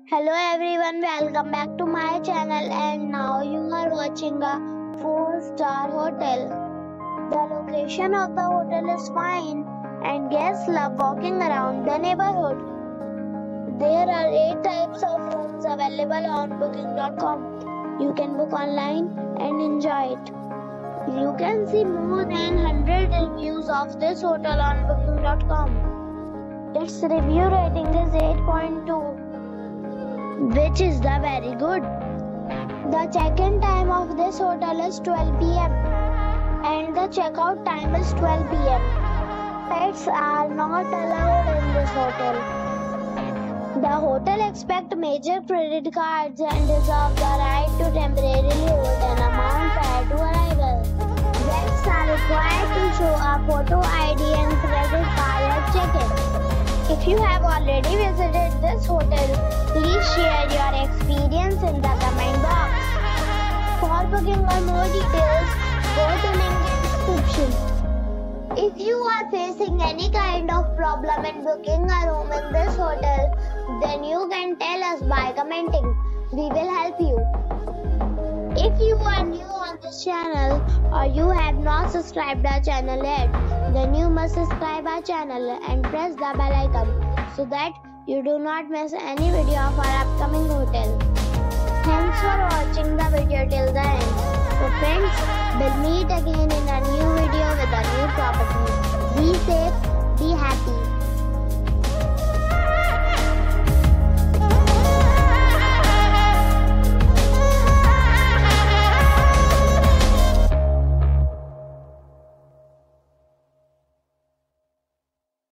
Hello everyone, welcome back to my channel and now you are watching a 4-star hotel. The location of the hotel is fine and guests love walking around the neighborhood. There are 8 types of rooms available on booking.com. You can book online and enjoy it. You can see more than 100 reviews of this hotel on booking.com. Its review rating is 8.2. which is the very good. The check-in time of this hotel is 12 p.m. and the check-out time is 12 p.m. Pets are not allowed in this hotel. The hotel accepts major credit cards and reserves the right to temporarily hold an amount prior to arrival. Guests are required to show a photo ID and credit card at check-in. If you have already visited this hotel, please share your experience in the comment box. For booking or more details, go to link in description. If you are facing any kind of problem in booking a room in this hotel, then you can tell us by commenting. We will help you. If you are new on this channel or you have not subscribed our channel yet, then you must subscribe our channel and press the bell icon so that you do not miss any video of our upcoming hotel. Thanks for watching the video till the end. So friends, we'll meet again in a new video with a new property. Be safe, be happy.